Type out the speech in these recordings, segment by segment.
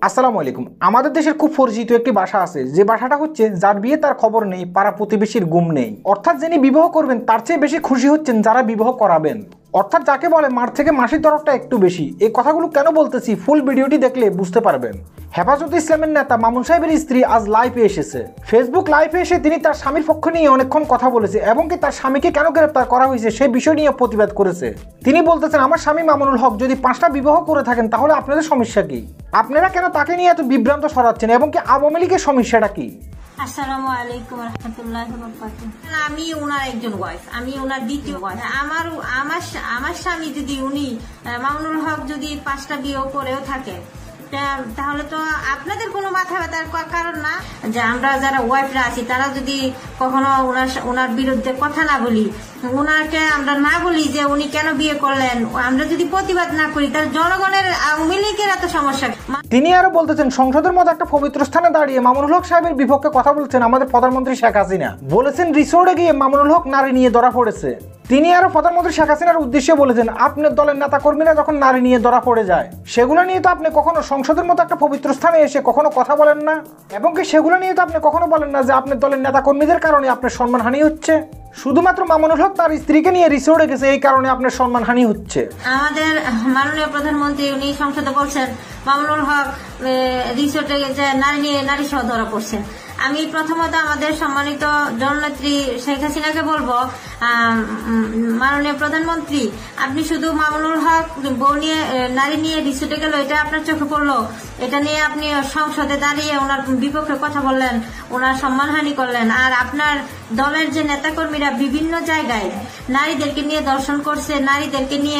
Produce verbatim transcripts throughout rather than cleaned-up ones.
আসসালামু আলাইকুম। আমাদের দেশের খুব পরিচিত একটি ভাষা আছে, যে ভাষাটা হচ্ছে যার বিয়ে তার খবর নেই, পাড়া প্রতিবেশীর গুম নেই। অর্থাৎ যিনি বিবাহ করবেন তার চেয়ে বেশি খুশি হচ্ছেন যারা বিবাহ করাবেন। অর্থাৎ যাকে বলে মার থেকে মাসির তরফটা একটু বেশি। এই কথাগুলো কেন বলতেছি ফুল ভিডিওটি দেখলে বুঝতে পারবেন। হেফাজতে ইসলামের নেতা মামুন সাহেবের স্ত্রী আজ লাইভে এসেছে। ফেসবুক লাইভে এসে তিনি তার স্বামীর পক্ষ নিয়ে অনেকক্ষণ কথা বলেছে এবং কি তার স্বামীকে কেন গ্রেপ্তার করা হয়েছে সেই বিষয় নিয়ে প্রতিবাদ করেছে। তিনি বলতেছেন, আমার স্বামী মামুনুল হক যদি পাঁচটা বিবাহ করে থাকেন তাহলে আপনাদের সমস্যা কি? আপনারা কেন তাকে নিয়ে এত বিভ্রান্ত ছড়াচ্ছেন এবং কি আওয়ামী লীগের সমস্যাটা কি? আসসালামু আলাইকুম রাহমাতুল্লাহি ওয়া বারাকাতুহু। আমি ওনার একজন ওয়াইফ, আমি ওনার দ্বিতীয় ওয়াইফ। আমার আমার আমার স্বামী যদি উনি মামুনুল হক যদি পাঁচটা বিয়ে করেও থাকে তাহলে তো আপনাদের কোনো মাথা ব্যথার কারণ না। যে আমরা যারা ওয়াইফরা আছি তারা যদি কখনো ওনার ওনার বিরুদ্ধে কথা না বলি, ওনাকে আমরা না বলি যে উনি কেন বিয়ে করলেন, আমরা যদি প্রতিবাদ না করি তাহলে জনগণের আওয়ামী লীগের এত সমস্যা। তিনি আরো বলতেছেন, সংসদের মতো একটা পবিত্র স্থানে দাঁড়িয়ে মামুনুল হক সাহেবের বিপক্ষে কথা বলছেন আমাদের প্রধানমন্ত্রী শেখ হাসিনা। বলেছেন রিসোর্টে গিয়ে মামুনুল হক নারী নিয়ে ধরা পড়েছে। তিনি আরো প্রধানমন্ত্রী শেখ হাসিনার উদ্দেশ্যে বলেছেন, আপনার দলের নেতা কর্মীরা যখন নারী নিয়ে ধরা পড়ে যায় সেগুলো নিয়ে তো আপনি কখনো সংসদের মতো একটা পবিত্র স্থানে এসে কখনো কথা বলেন না, এবং কি সেগুলো নিয়ে তো আপনি কখনো বলেন না যে আপনার দলের নেতা কর্মীদের কারণে আপনার সম্মানহানি হচ্ছে। শুধুমাত্র মামুনুল হক তার স্ত্রীকে নিয়ে রিসোর্টে গেছে, এই কারণে আপনার সম্মানহানি হচ্ছে। আমাদের মাননীয় প্রধানমন্ত্রী উনি সংসদে বলছেন মামুনুল হক রিসোর্টে যে নারী নিয়ে নারী সহ ধরা পড়ছে। আমি প্রথমত আমাদের সম্মানিত জননেত্রী শেখ হাসিনাকে বলবো, মাননীয় প্রধানমন্ত্রী আপনি শুধু মামুনুল হক বউ নিয়ে নারী নিয়ে রিসোর্টে গেল এটা আপনার চোখে পড়লো, এটা নিয়ে আপনি সংসদে দাঁড়িয়ে ওনার বিপক্ষে কথা বললেন, ওনার সম্মানহানি করলেন। আর আপনার দলের যে নেতাকর্মীরা বিভিন্ন জায়গায় নারীদেরকে নিয়ে দর্শন করছে, নারীদেরকে নিয়ে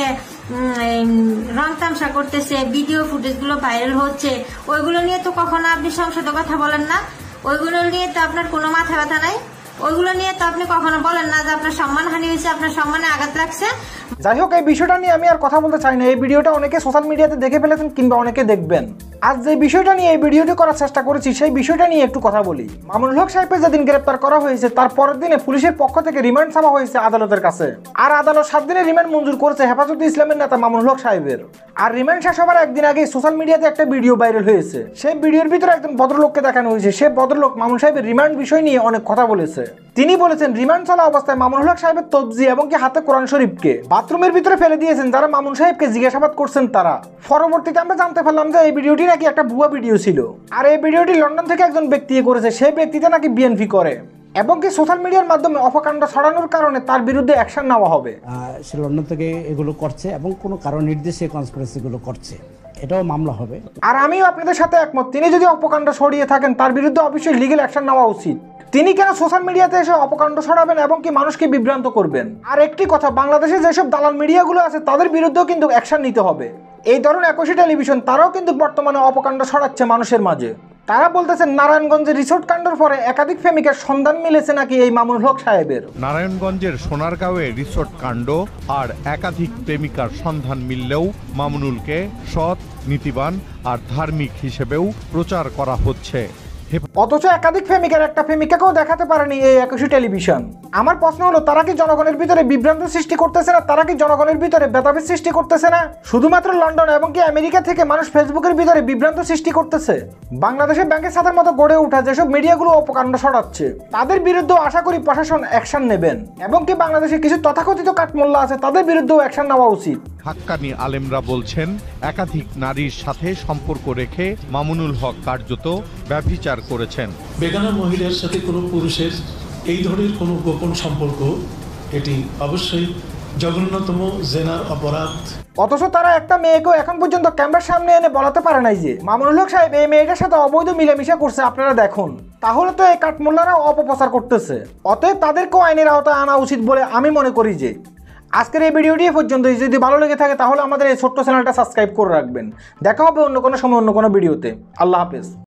রং তামসা করতেছে, ভিডিও ফুটেজ গুলো ভাইরাল হচ্ছে, ওইগুলো নিয়ে তো কখনো আপনি সংসদে কথা বলেন না। ওইগুলো নিয়ে তো আপনার কোনো মাথা ব্যথা নাই, ওইগুলো নিয়ে তো আপনি কখনো বলেন না যে আপনার সম্মানহানি হয়েছে, আপনার সম্মানে আঘাত লাগছে। যাই হোক, এই বিষয়টা নিয়ে আমি আর কথা বলতে চাই না। এই ভিডিওটা অনেকে সোশ্যাল মিডিয়াতে দেখে ফেলেছেন কিংবা অনেকে দেখবেন। আজ যে বিষয়টা নিয়ে এই ভিডিওটি করার চেষ্টা করেছি সেই বিষয়টা নিয়ে একটু কথা বলি। মামুনুল হক সাহেবকে যেদিন গ্রেপ্তার করা হয়েছে তার পরের দিনে পুলিশের পক্ষ থেকে রিমান্ড চাওয়া হয়েছে আদালতের কাছে, আর আদালত সাত দিনের রিমান্ড মঞ্জুর করেছে হেফাজতে ইসলামের নেতা মামুনুল হক সাহেবের। আর রিমান্ড শেষ হবার একদিন আগে সোশ্যাল মিডিয়াতে একটা ভিডিও ভাইরাল হয়েছে। সেই ভিডিওর ভিতরে একজন ভদ্রলোককে দেখানো হয়েছে। সে ভদ্রলোক মামুনুল সাহেবের রিমান্ড বিষয় নিয়ে অনেক কথা বলেছে। তিনি বলেছেন, রিমান্ড চলা অবস্থায় মামুনুল হক সাহেবের তবজি এবং কি হাতে কোরআন শরীফকে বাথরুমের ভিতরে ফেলে দিয়েছেন যারা মামুন সাহেবকে জিজ্ঞাসাবাদ করছেন তারা। পরবর্তীতে আমরা জানতে পারলাম যে এই ভিডিওটি নাকি একটা ভুয়া ভিডিও ছিল, আর এই ভিডিওটি লন্ডন থেকে একজন ব্যক্তি করেছে। সেই ব্যক্তিটা নাকি বিএনপি করে এবং কি সোশ্যাল মিডিয়ার মাধ্যমে অপকাণ্ড ছড়ানোর কারণে তার বিরুদ্ধে অ্যাকশন নেওয়া হবে। সে লন্ডন থেকে এগুলো করছে এবং কোনো কারণ নির্দেশে কনস্পিরেসিগুলো করছে, এটাও মামলা হবে। আর আমিও আপনাদের সাথে একমত, তিনি যদি অপকাণ্ড ছড়িয়ে থাকেন তার বিরুদ্ধে অবশ্যই লিগ্যাল অ্যাকশন নেওয়া উচিত। তিনি কেন সোশ্যাল মিডিয়াতে এসে অপকাণ্ড ছড়াবেন এবং কি মানুষকে বিভ্রান্ত করবেন? আর একটি কথা, বাংলাদেশে যেসব দালাল মিডিয়াগুলো আছে তাদের বিরুদ্ধেও কিন্তু অ্যাকশন নিতে হবে। এই ধরনের একুশে টেলিভিশন তারাও কিন্তু বর্তমানে অপকাণ্ড ছড়াচ্ছে মানুষের মাঝে। তারা বলতেছেন নারায়ণগঞ্জের রিসোর্ট কাণ্ডের পরে একাধিক প্রেমিকের সন্ধান মিলেছে নাকি এই মামুনুল হক সাহেবের। নারায়ণগঞ্জের সোনারগাঁওয়ে রিসোর্ট কাণ্ড আর একাধিক প্রেমিকার সন্ধান মিললেও মামুনুলকে সৎ, নীতিবান আর ধার্মিক হিসেবেও প্রচার করা হচ্ছে, অথচ একাধিক প্রেমিকার একটা প্রেমিকাকেও দেখাতে পারেনি এই একুশে টেলিভিশন। আমার প্রশ্ন হলো, তারা কি জনগণের ভিতরে বিভ্রান্ত সৃষ্টি করতেছে না? তারা কি জনগণের ভিতরে ভেদাভেদ সৃষ্টি করতেছে না? শুধুমাত্র লন্ডন এবং কি আমেরিকা থেকে মানুষ ফেসবুকের ভিতরে বিভ্রান্ত সৃষ্টি করতেছে। বাংলাদেশে ব্যাংকের ছাতার মতো গড়ে ওঠা যেসব মিডিয়াগুলো অপকাণ্ড ছড়াচ্ছে তাদের বিরুদ্ধেও আশা করি প্রশাসন অ্যাকশন নেবেন, এবং কি বাংলাদেশে কিছু তথাকথিত কাঠমোল্লা আছে তাদের বিরুদ্ধেও অ্যাকশন নেওয়া উচিত। হাক্কানি আলেমরা বলছেন, একাধিক নারীর সাথে সম্পর্ক রেখে মামুনুল হক কার্যত ব্যভিচার করেছেন। বেগানা মহিলার সাথে কোনো পুরুষের এই ধরনের কোনো গোপন সম্পর্ক এটি অবশ্যই জঘন্যতম জেনার অপরাধ। অথচ তারা একটা মেয়েকেও এখন পর্যন্ত ক্যামেরার সামনে এনে বলাতে পারে নাই যে মামুনুল হক সাহেব এই মেয়েটার সাথে অবৈধ মিলামিশা করছে, আপনারা দেখুন। তাহলে তো এই কাঠমোল্লারা অপপ্রচার করতেছে, অতএব তাদেরকেও আইনের আওতায় আনা উচিত বলে আমি মনে করি। যে আজকের এই ভিডিওটি পর্যন্ত যদি ভালো লেগে থাকে তাহলে আমাদের এই ছোট্ট চ্যানেলটা সাবস্ক্রাইব করে রাখবেন। দেখা হবে অন্য কোনো সময় অন্য কোনো ভিডিওতে। আল্লাহ হাফেজ।